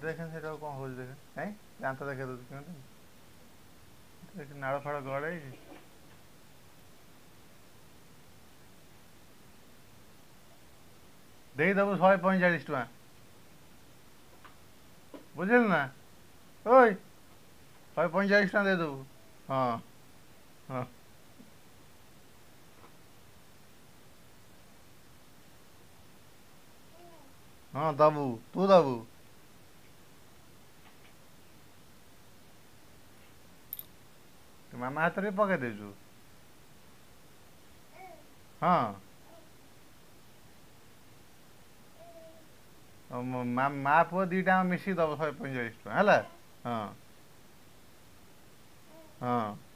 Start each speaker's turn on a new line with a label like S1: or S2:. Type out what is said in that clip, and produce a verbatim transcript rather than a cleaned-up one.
S1: देखें से कौन हो देखे कहीं जानता देखे तो क्यों नहीं नाड़ फाड़ गड़े ଦେଇଦେବୁ ଶହେ ପଇଁଚାଳିଶ ଟଙ୍କା ବୁଝିଲୁ ନା ଓଇ ଶହେ ପଇଁଚାଳିଶ ଟଙ୍କା ଦେଇଦେବୁ ହଁ ହଁ ହଁ ଦେବୁ ତୁ ଦେବୁ ତୁ ମାମା ହାତରେ ବି ପକେଇ ଦେଇଛୁ ହଁ ମା ପୁଅ ଦୁଇଟାଙ୍କ ମିଶିକି ଦେବ ଶହେ ପଇଁଚାଳିଶ ଟଙ୍କା ହେଲା ହଁ ହଁ